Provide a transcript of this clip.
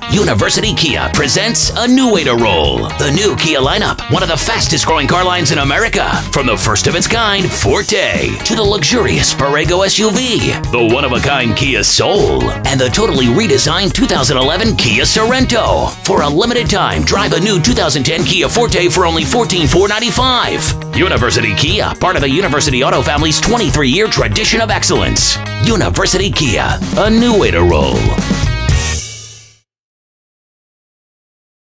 University Kia presents a new way to roll. The new Kia lineup, one of the fastest growing car lines in America. From the first of its kind, Forte, to the luxurious Borrego SUV, the one-of-a-kind Kia Soul, and the totally redesigned 2011 Kia Sorento. For a limited time, drive a new 2010 Kia Forte for only $14,495. University Kia, part of the University Auto family's 23-year tradition of excellence. University Kia, a new way to roll.